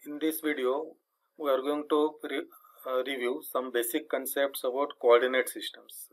In this video, we are going to review some basic concepts about coordinate systems.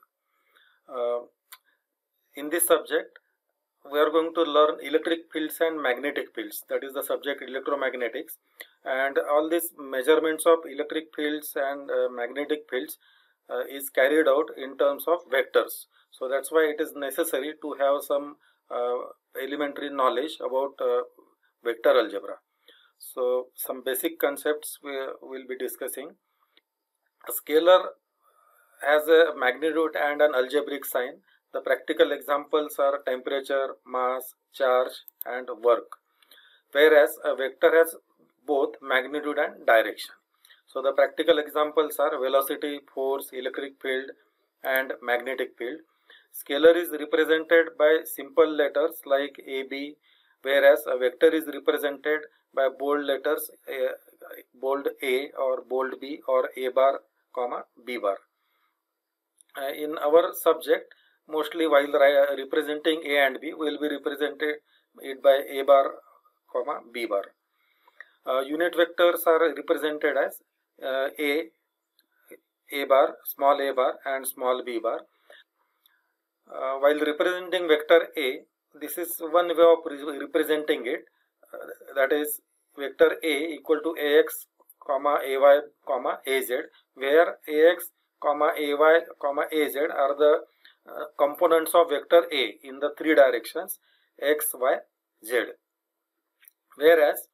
In this subject, we are going to learn electric fields and magnetic fields. That is the subject electromagnetics, and all these measurements of electric fields and magnetic fields is carried out in terms of vectors. So that's why it is necessary to have some elementary knowledge about vector algebra. So some basic concepts we will be discussing. A scalar has a magnitude and an algebraic sign. The practical examples are temperature, mass, charge and work. Whereas a vector has both magnitude and direction. So the practical examples are velocity, force, electric field and magnetic field. Scalar is represented by simple letters like AB, whereas a vector is represented by bold letters, bold A or bold B or A bar, comma B bar. In our subject, mostly while representing A and B, we will be represented it by A bar, comma B bar. Unit vectors are represented as A bar, small a bar and small b bar. While representing vector A, this is one way of representing it. That is vector A equal to Ax, comma Ay, comma Az, where Ax, comma Ay, comma Az are the components of vector A in the three directions x, y, z. Whereas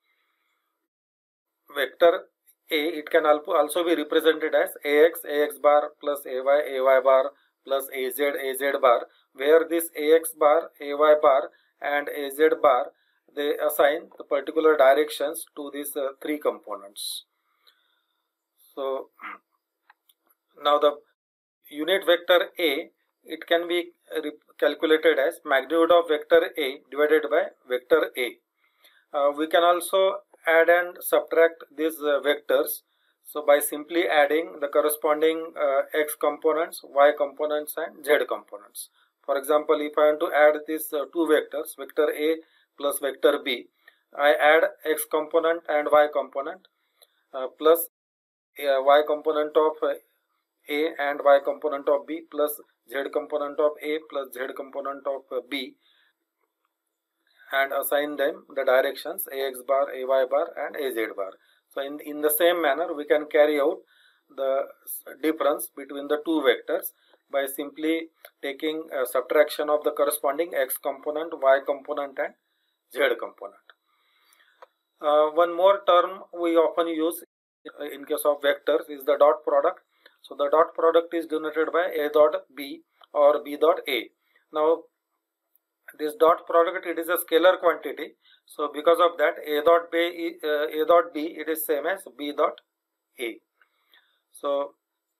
vector A, it can also be represented as Ax bar plus Ay bar plus Az bar, where this Ax bar, Ay bar and Az bar, they assign the particular directions to these three components. So now the unit vector A, it can be calculated as magnitude of vector A divided by vector A. We can also add and subtract these vectors. So by simply adding the corresponding x components, y components and z components. For example, if I want to add these two vectors, vector A plus vector B, I add x component and y component plus y component of A and y component of B plus z component of A plus z component of B, and assign them the directions Ax bar, Ay bar and Az bar. So in the same manner, we can carry out the difference between the two vectors by simply taking a subtraction of the corresponding x component, y component and z component. One more term we often use in case of vectors is the dot product. So the dot product is denoted by A dot B or B dot A. Now this dot product, it is a scalar quantity. So because of that, A dot B it is same as B dot A. So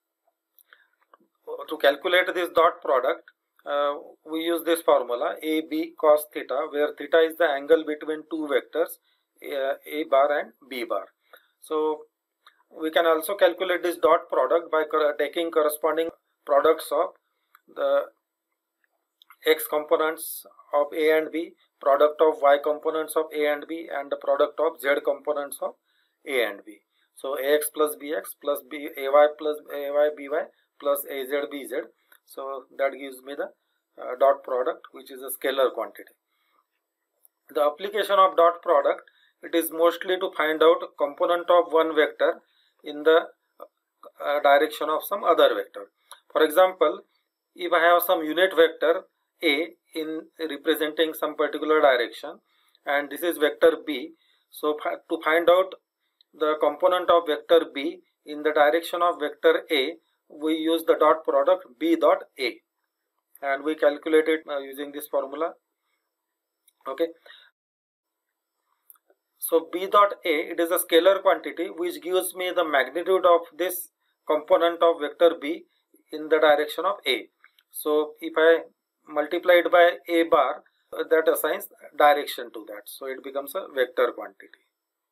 to calculate this dot product, we use this formula AB cos theta, where theta is the angle between two vectors A bar and B bar. So we can also calculate this dot product by taking corresponding products of the x components of A and B, product of y components of A and B, and the product of z components of A and B. So Ax plus Bx plus Ay plus Ay By plus Az Bz. So that gives me the dot product, which is a scalar quantity. The application of dot product, it is mostly to find out component of one vector in the direction of some other vector. For example, if I have some unit vector A in representing some particular direction, and this is vector B, so to find out the component of vector B in the direction of vector A, we use the dot product B dot A, and we calculate it using this formula. Okay. So B dot A, it is a scalar quantity which gives me the magnitude of this component of vector B in the direction of A. So if I multiply it by A bar, that assigns direction to that. So it becomes a vector quantity.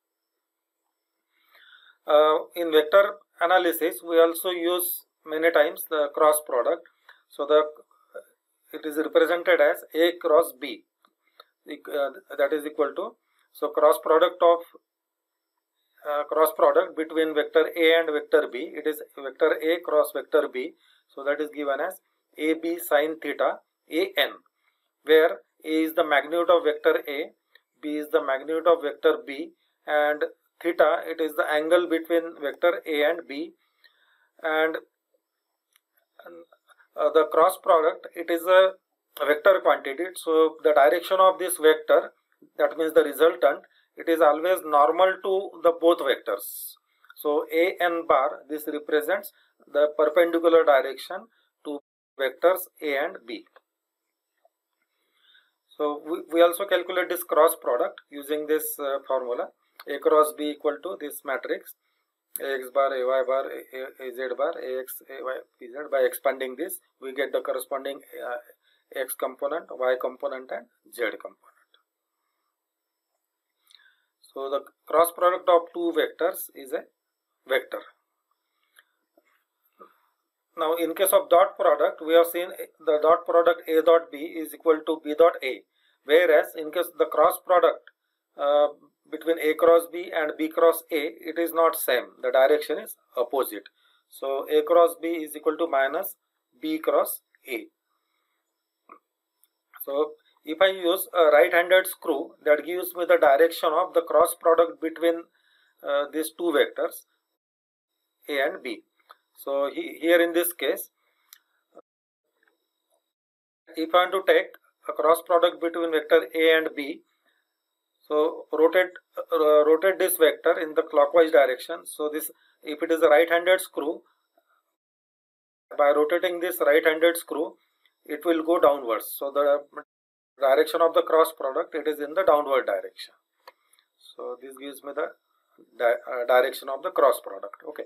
In vector analysis, we also use many times the cross product. So it is represented as A cross B, that is equal to, so cross product of cross product between vector A and vector B. It is vector A cross vector B. So that is given as AB sin theta AN, where A is the magnitude of vector A, B is the magnitude of vector B, and theta, it is the angle between vector A and B, and the cross product, it is a vector quantity. So the direction of this vector, that means the resultant, it is always normal to the both vectors. So AN bar, this represents the perpendicular direction to vectors A and B. So we also calculate this cross product using this formula. A cross B equal to this matrix AX bar, AY bar, AZ bar, AX, AY, AZ. By expanding this, we get the corresponding X component, Y component, and Z component. So the cross product of two vectors is a vector. Now in case of dot product, we have seen the dot product A dot B is equal to B dot A, whereas in case the cross product between A cross B and B cross A, it is not same. The direction is opposite. So A cross B is equal to minus B cross A. So if I use a right-handed screw, that gives me the direction of the cross product between these two vectors A and B. So here in this case, if I want to take a cross product between vector A and B, so rotate this vector in the clockwise direction. So this, if it is a right-handed screw, by rotating this right-handed screw, it will go downwards. So the direction of the cross product, it is in the downward direction. So this gives me the direction of the cross product. Okay.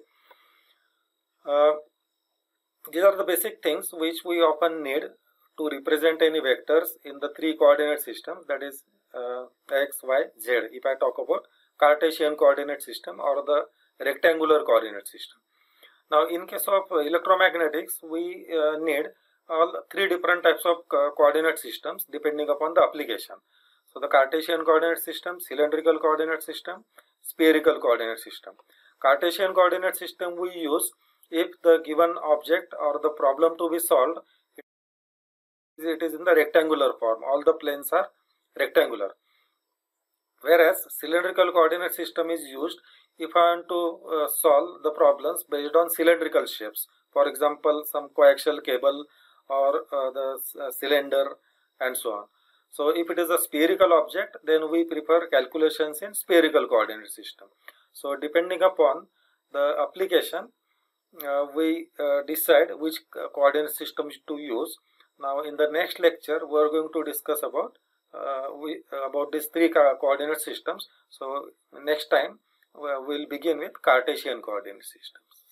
These are the basic things which we often need to represent any vectors in the three coordinate system, that is X, Y, Z. If I talk about Cartesian coordinate system or the rectangular coordinate system. Now in case of electromagnetics, we need all three different types of coordinate systems depending upon the application. So the Cartesian coordinate system, cylindrical coordinate system, spherical coordinate system. Cartesian coordinate system we use if the given object or the problem to be solved, it is in the rectangular form. All the planes are rectangular. Whereas cylindrical coordinate system is used if I want to solve the problems based on cylindrical shapes. For example, some coaxial cable or the cylinder and so on. So if it is a spherical object, then we prefer calculations in spherical coordinate system. So depending upon the application, we decide which coordinate system to use. Now in the next lecture, we are going to discuss about these three coordinate systems. So next time we will begin with Cartesian coordinate systems.